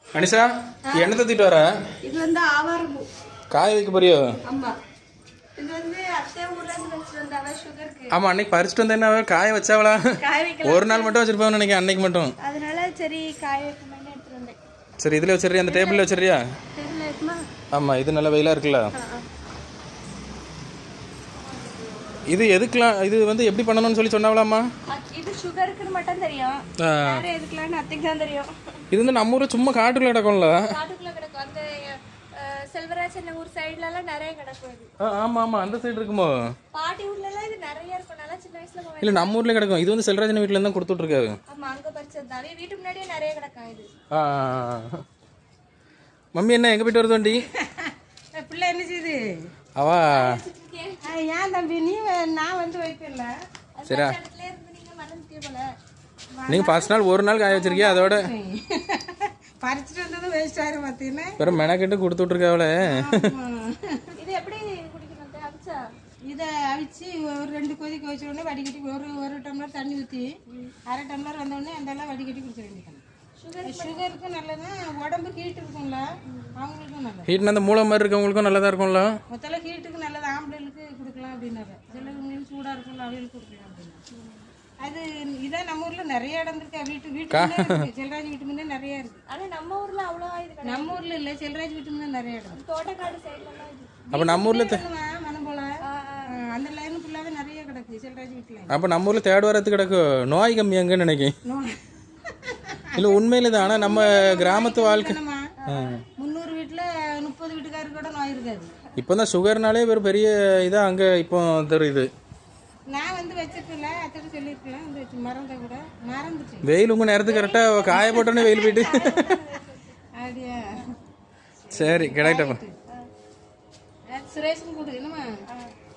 அனிஷா என்ன தத்திட்டு வர? இது வந்து ஆவாரம்பூ காய வைக்க போறியோ? ஆமா. இது வந்து அத்தை ஊர்ல இருந்து வச்சிட்டு வந்தாவ சுகருக்கு. ஆமா, அன்னைக்கு பறிச்சிட்டு வந்தேன்னா காய வச்சாவளா? காய வைக்கல. ஒரு நாள் மட்டும் வச்சிருப்பான்னு நினைக்கிறேன், அன்னைக்கு மட்டும். அதனால சரி காய வைக்கணும்னு எடுத்து வந்தேன். சரி, இதுல வச்சிருறியா? அந்த டேபிள்ல வச்சிருறியா? டேபிள்ல இருக்குமா? ஆமா, இது நல்ல வெயிலா இருக்குல்ல. இது எதுக்குலாம், இது வந்து எப்படி பண்ணணும்னு சொல்லி சொன்னாவலாமா? இது சுகருக்கு மட்டும் தெரியும், வேற எதுக்குலாம்னு அத்தைக்கு தான் தெரியும். இது வந்து நம்ம ஊர்ல சும்மா காட்டுக்குள்ள கிடக்கும்ல. காட்டுக்குள்ள கிடக்கும். அந்த செல்வராஜ் ஊர் சைடுல எல்லாம் நிறைய கிடக்கும் இது. ஆமா ஆமா, அந்த சைடு இருக்குமோ? பாட்டி ஊர்ல எல்லாம் இது நிறைய இருக்கும். நல்லா சின்ன வயசுல போவேன். இல்ல, நம்ம ஊர்ல கிடக்கும். இது வந்து செல்வராஜன் வீட்ல இருந்து தான் கொடுத்துட்டு இருக்காரு. ஆமா, அங்க பறிச்சதாவே வீட்டு முன்னாடியே நிறைய கிடக்கும் இது. மம்மி என்ன எங்க போயிட்டு வருது வண்டி? பிள்ளை என்ன செய்யுது? அவா ஏன் தம்பி நீ நான் வந்து வைக்கல. சரியா, நீங்க மறந்துட்டே போல. நீங்க ஃபர்ஸ்ட் நாள் ஒரு நாள் காய வச்சிருக்கியா, அதோட பறிச்சுட்டு வந்ததும் வேஸ்ட் ஆயிரும் பார்த்தீங்கன்னா. வேற மெனக்கெட்டு கொடுத்துட்டு இருக்காவல. இது எப்படி குடிக்கணும்? அவிச்சா இதை அவிச்சு ஒரு 2 கொதிக்க வச்ச உடனே வடிகட்டி ஒரு டம்ளர் தண்ணி ஊற்றி அரை டம்ளர் வந்தோடனே அதெல்லாம் வடிகட்டி குடிச்ச வேண்டியது. சுகருக்கும் நல்லதா, உடம்பு ஹீட் இருக்கும்ல அவங்களுக்கும் நல்லது. ஹீட்னா அந்த மூளை மாதிரி இருக்கவங்களுக்கும் நல்லதா இருக்கும்ல. மொத்தம் ஹீட்டுக்கு நல்லது, ஆம்பளைகளுக்கு கொடுக்கலாம் அப்படின்னாரு. சிலருக்கு சூடாக இருக்கும்ல அவங்களுக்கு கொடுக்கலாம் அப்படின்னா. அது இதான் நம்ம ஊர்ல நிறைய இடம் இருக்கு. வீட்டு செல்ராஜ் வீட்டு முன்னே நிறைய இருக்கு. ஆனா நம்ம ஊர்ல அவ்வளவா இது கிடையாது. நம்ம ஊர்ல இல்ல, செல்ராஜ் வீட்டு முன்னே நிறைய இடம். தோட்டக்காடு சைடுல எல்லாம் இது. அப்ப நம்ம ஊர்ல மனம் போல அந்த லைன் ஃபுல்லாவே நிறைய கிடக்கு செல்ராஜ் வீட்டுல. அப்ப நம்ம ஊர்ல தேடு வரது கிடக்கு. நோய் கம்மி அங்கன்னு நினைக்கிறேன். இல்ல உண்மையில தான். ஆனா நம்ம கிராமத்து வாழ்க்கை 300 வீட்டுல 30 வீட்டுக்காருக்கு கூட நோய் இருக்காது. இப்பதான் சுகர்னாலே ஒரு பெரிய இதா அங்க இப்போ தெரியுது. நான் வந்து வச்சிருக்கல, அத்தோட சொல்லிருக்கலாம், வந்து மறந்த கூட மறந்துச்சு. வெயில் உங்க நேரத்துக்கு கரெக்டா காய போட்டோன்னே வெயில் போயிட்டு. அப்படியா? சரி, கிடைக்கட்டும். சுரேஷும் கொடு என்னமா.